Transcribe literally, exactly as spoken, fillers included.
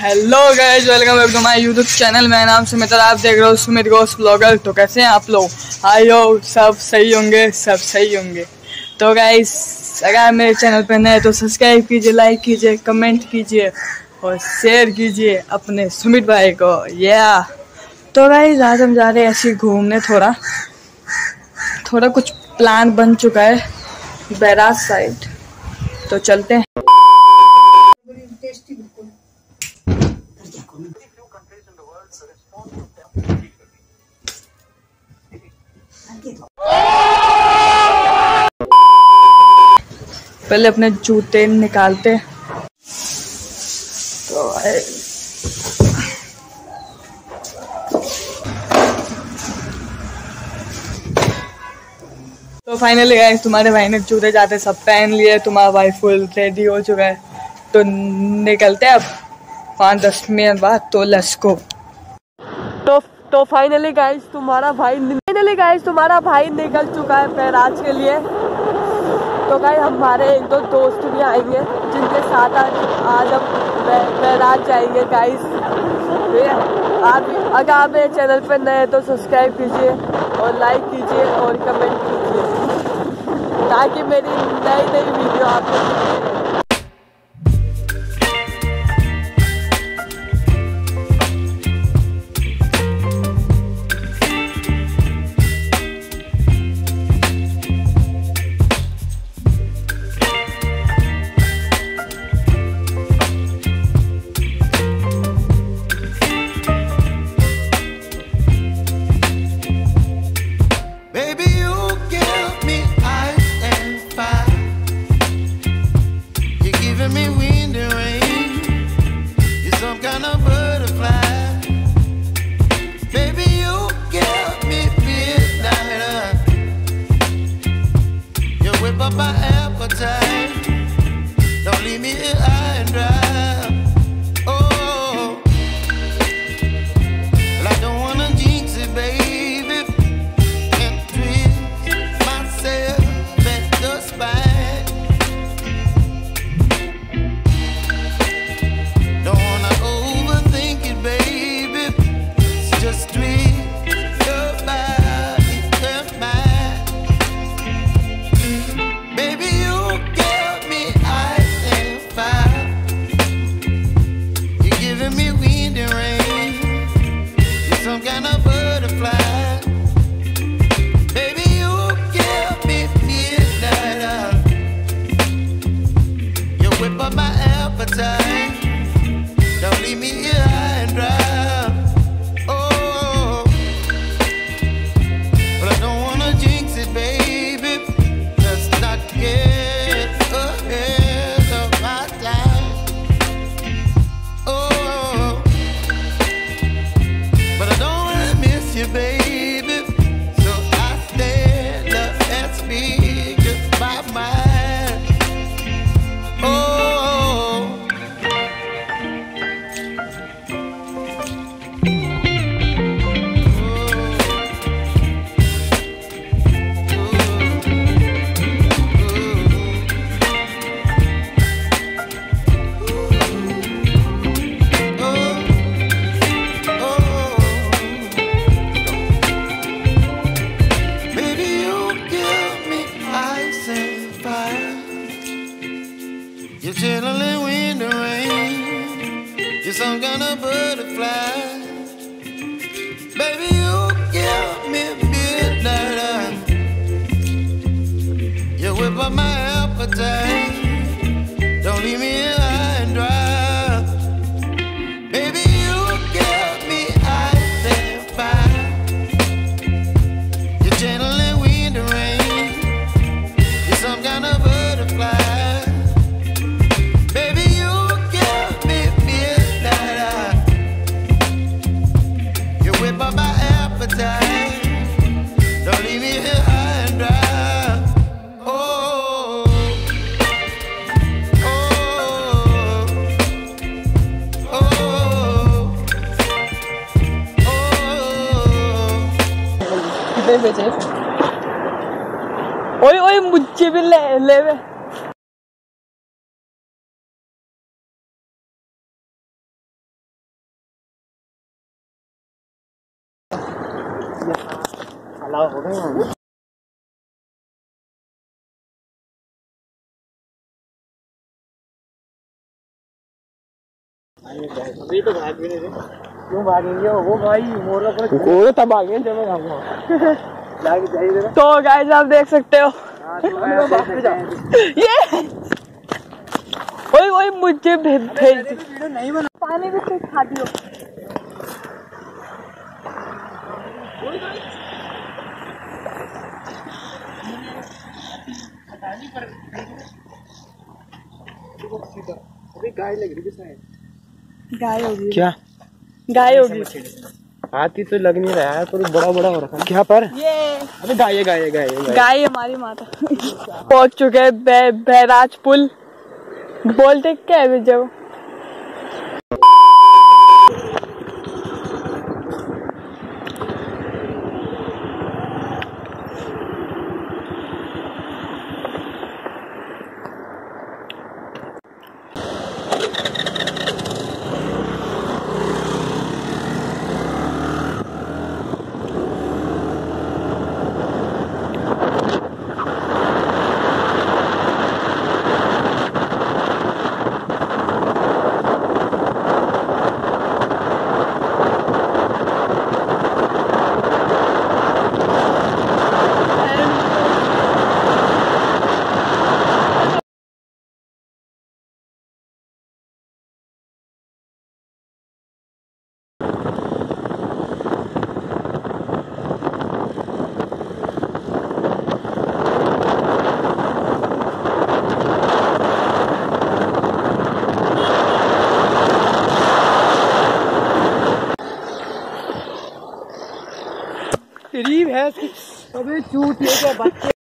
Hello guys, welcome back to my YouTube channel. मेरा नाम सुमित और आप देख रहे हो सुमित गोस ब्लॉगर। तो कैसे हैं आप लोग? आई हो सब सही होंगे, सब सही होंगे। तो गाइस, अगर मेरे चैनल पे नए तो सब्सक्राइब कीजिए, लाइक कीजिए, कमेंट कीजिए और शेयर कीजिए अपने सुमित भाई को। या तो गाइस, आज हम जा रहे हैं ऐसे घूमने। थोड़ा थोड़ा कुछ प्लान बन चुका है बैराज साइड, तो चलते हैं। पहले अपने जूते निकालते तो तो फाइनली गाइस, तुम्हारे भाई ने जूते जाते सब पहन लिए। तुम्हारा भाई फुल रेडी हो चुका है, तो निकलते हैं अब पाँच दस मिनट बाद। तो लेट्स गो। तो तो फाइनली गाइस तुम्हारा भाई फाइनली गाइस तुम्हारा भाई निकल चुका है बैराज के लिए। तो गाइस हमारे एक दो दोस्त भी आएंगे जिनके साथ आज आज हम बैराज जाएंगे गाइस। आप अगर आप मेरे चैनल पर नए तो सब्सक्राइब कीजिए और लाइक कीजिए और कमेंट कीजिए ताकि मेरी नई नई वीडियो आपको मिले। My appetite, don't leave me here high and dry. Oh, well, I don't wanna jinx it, baby, and twist myself at the spine. Don't wanna overthink it, baby, it's just twist your body and mine. Baby, you give me ice and fire. You're giving me wind and rain. You're some kind of butterfly. Baby, you give me midnight. You whip up my appetite. Don't leave me here high and dry. Oh, but I don't wanna jinx it, baby. Get ahead of my time. Oh, but I don't wanna miss you, baby. So I stand up and speak just my mind. Oh, you're chilling wind and rain. You're some kind of butterfly. Baby, you give me midnight. You whip up my appetite. Don't leave me here high and dry. Baby, you give me ice and fire. You're channeling wind and rain. You're some kind of butterfly. Don't leave me here high and dry. Oh, oh, oh, oh. ओए ओए मुझे भी ले ले। Allow हो गए। अभी तो भाग भी नहीं रहे। क्यों भागेंगे वो भाई मोर का तब भागे जब मैं भागूंगा। तो गाइस आप देख सकते हो ये ओए ओए मुझे भेज नहीं बना पानी भी कुछ खा दियो। अभी गाय लग रही है। गाय होगी क्या गाय होगी हाथी तो लग नहीं रहा है पर बड़ा बड़ा हो रखा है। क्या पर ये अबे गाय गाय गाय गाय हमारी माता। पहुंच चुके हैं बैराज पुल। बोलते क्या है जब गरीब है। अबे चूतिए के बच्चे